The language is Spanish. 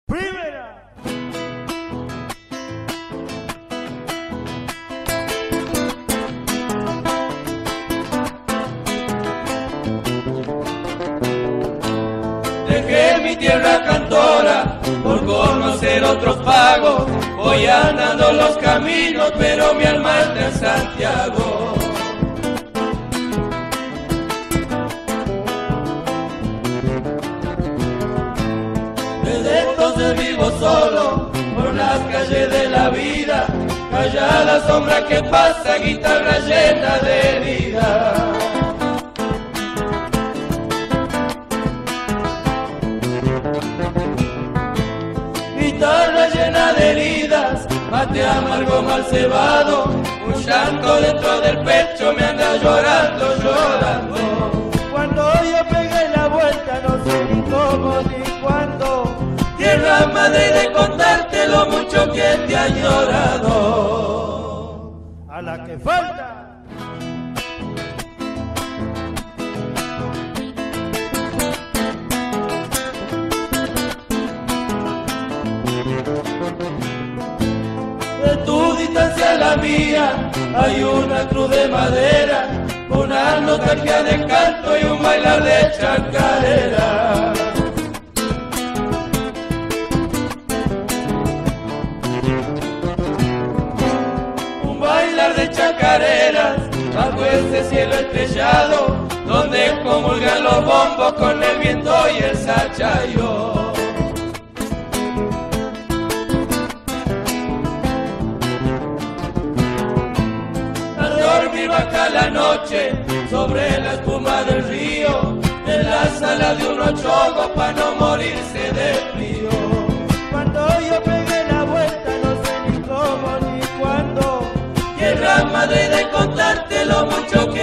Primera. Dejé mi tierra cantora por conocer otros pagos. Voy andando los caminos, pero mi alma está en Santiago. Desde entonces vivo solo por las calles de la vida, callada sombra que pasa, guitarra llena de herida. Guitarra llena de heridas, mate amargo mal cebado, un llanto dentro del pecho me anda llorando, llorando. Cuando yo pegué la vuelta no sé ni cómo ni cuándo. Tierra madre de contarte lo mucho que te ha llorado. A la que falta. De tu distancia a la mía hay una cruz de madera, una nostalgia de canto y un bailar de chacarera. Un bailar de chacareras bajo ese cielo estrellado, donde comulgan los bombos con el viento y el sachayo. Dormir baja la noche sobre la espuma del río, en la sala de un ochogo para no morirse de frío. Cuando yo pegué la vuelta no sé ni cómo ni cuándo. Tierra madre de contarte lo mucho que